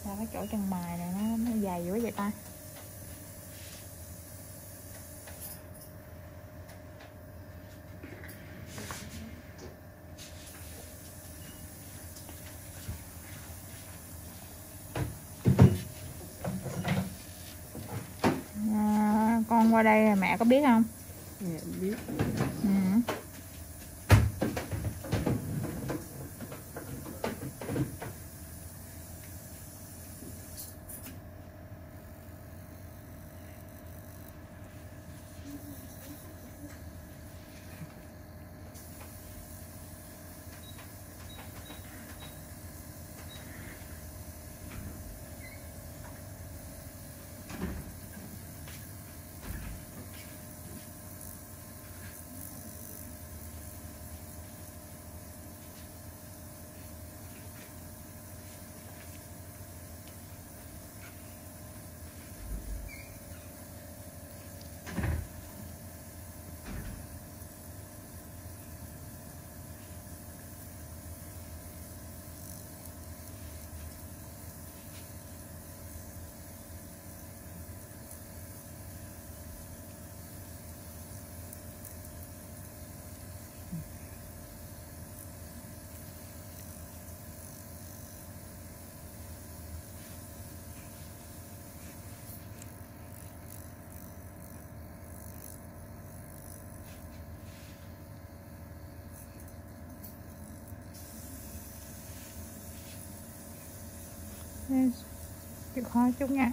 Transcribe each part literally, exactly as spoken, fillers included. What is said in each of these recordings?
Sao cái chỗ chân mày này nó, nó dày quá vậy ta? À, con qua đây mẹ có biết không? Dạ biết. Ừ. Chịu khó chút nha.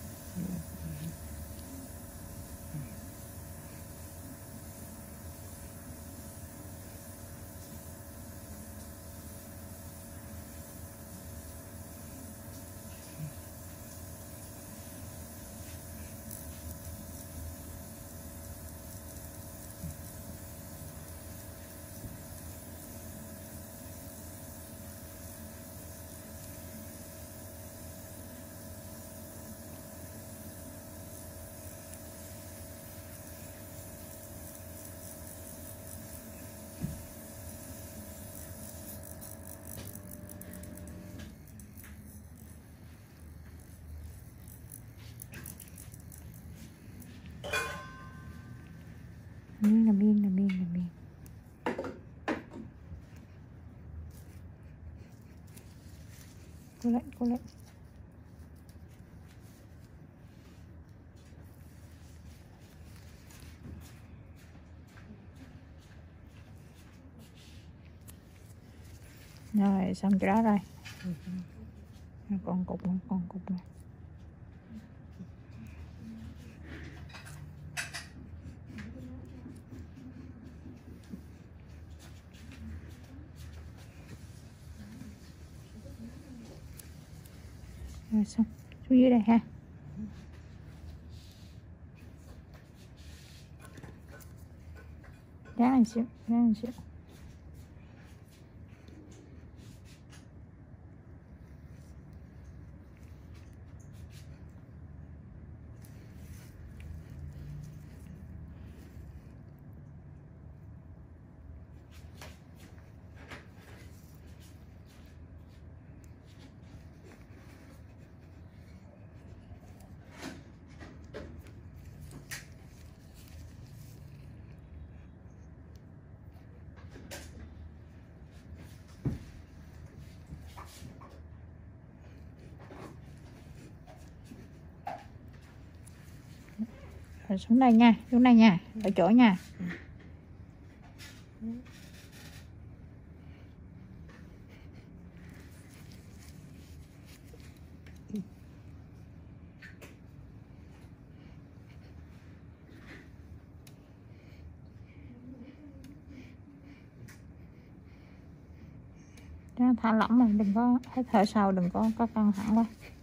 Miên là miên là miên là miên. Cô lại cô lại. Rồi xong cái đó rồi. Còn cục nữa, còn cục nữa. Rồi xong, xuống dưới đây ha. Ráng lên xíu, ráng lên xíu. Rồi xuống đây nha, xuống đây nha, ở chỗ nha. Đó, thả lỏng rồi, đừng có hít thở sâu, đừng có có căng thẳng quá.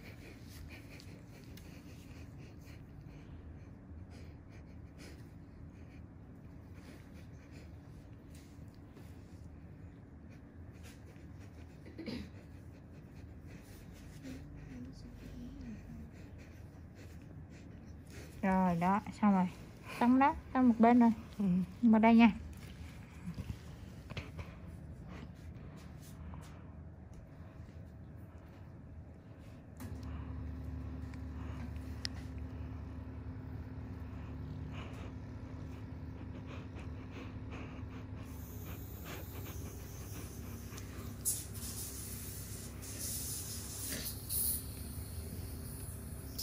Rồi đó, xong rồi. Tắm đó, tắm một bên rồi. Ừ. Vào đây nha.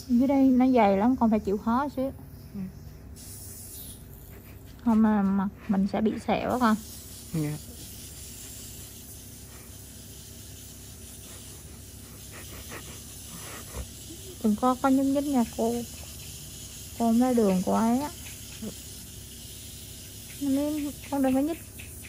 Dưới đây nó dày lắm, con phải chịu khó xíu. Ừ. Không mà mặt mình sẽ bị sẹo á con. Yeah. Đừng có có nhúc nhích nha cô. Cô không ra đường của ấy á. Nên con đừng có nhích.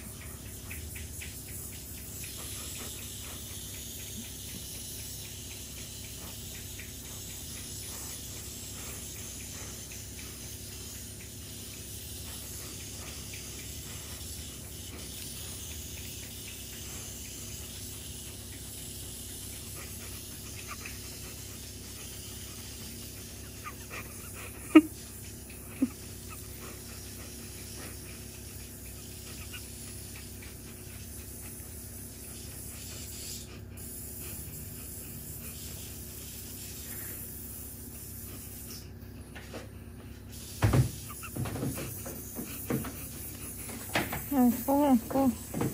Rồi cô ơi, cô.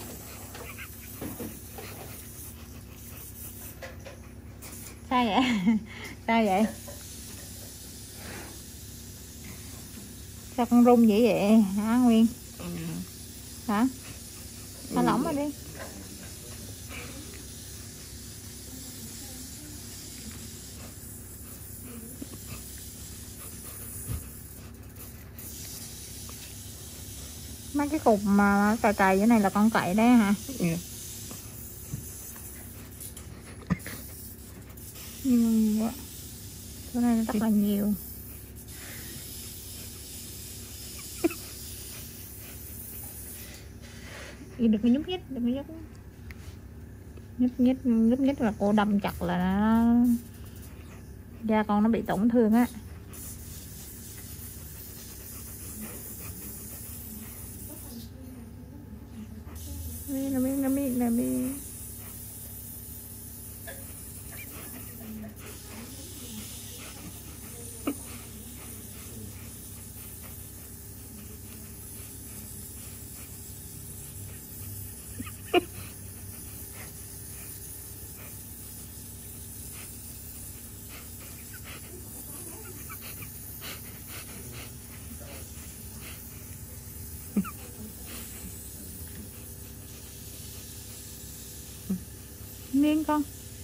Sao vậy? Sao vậy? Sao con run dữ vậy hả Nguyên? Ừ. Hả? Thả lỏng ra đi. Mấy cái cục mà trài trài dưới này là con cậy đấy hả? Yeah. Nhiều quá. Chỗ này nó rất là nhiều. Đừng có nhúc nhích, đừng có nhúc nhích nhích nhúc nhích là cô đâm chặt là nó... da con nó bị tổn thương á. Nó biết nó biết nó biết Miên con.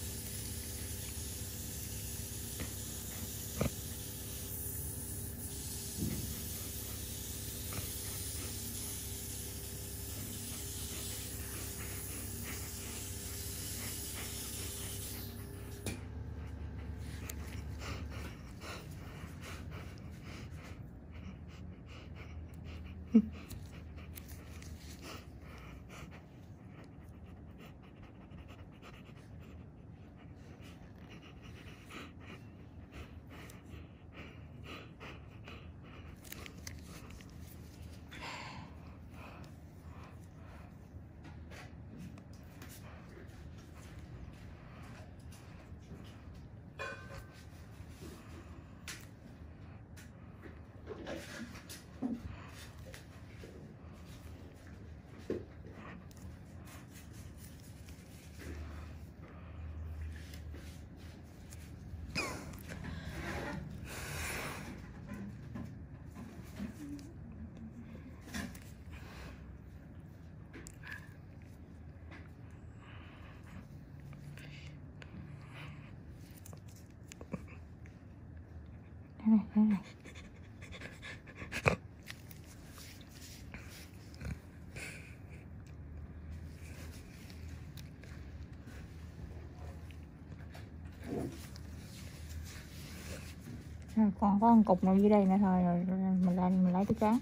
Đây này, đây này. Rồi, còn có một cục nào dưới đây nữa thôi rồi mình lại mình lấy cái trán.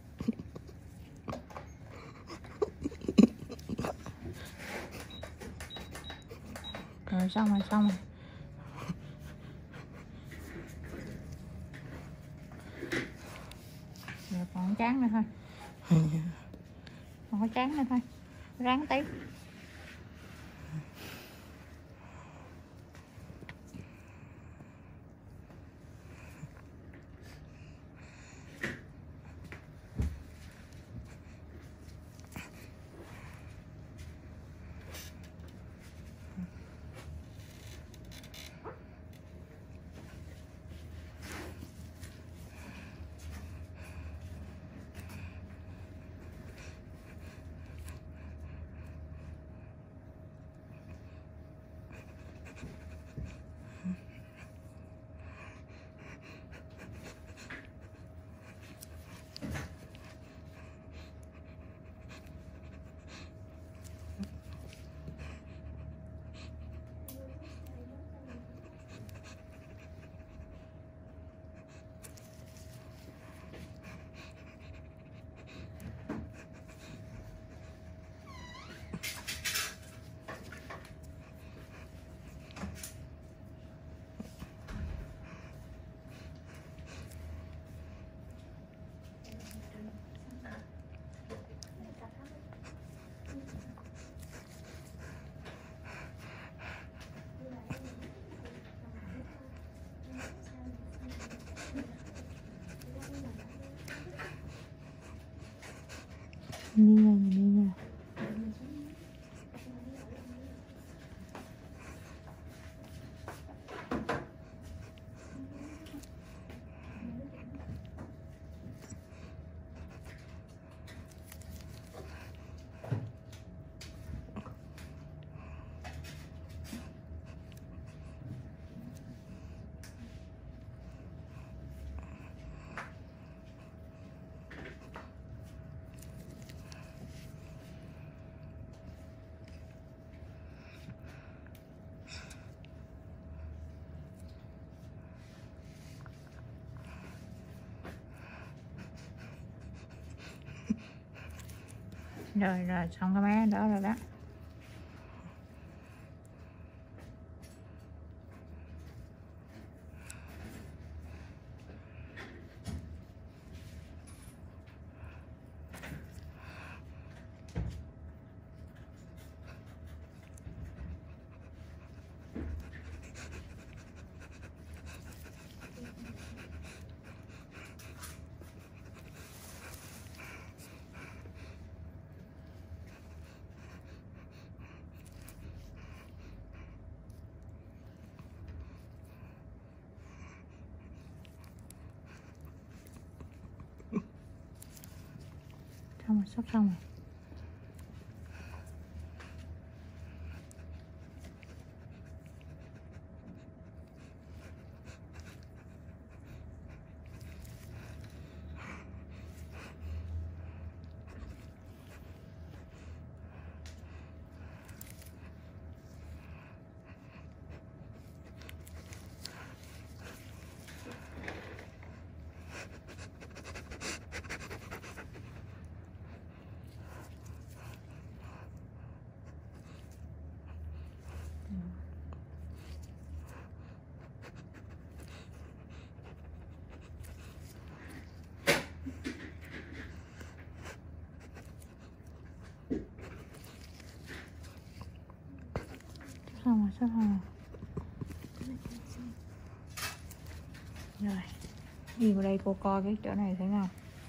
Rồi xong rồi xong rồi. Rồi còn trán nữa thôi. Còn có trán nữa thôi. Ráng tí. Đi nha, đi nha. Rồi rồi xong cái máy đó rồi đó. Xong rồi, sắp xong rồi. Xong rồi, sắp xong rồi. Rồi, đi vào đây cô coi cái chỗ này thế nào.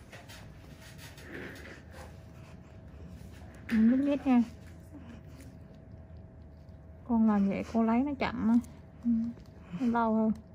Không biết biết nha. Con làm vậy cô lấy nó chậm á, nó lâu hơn.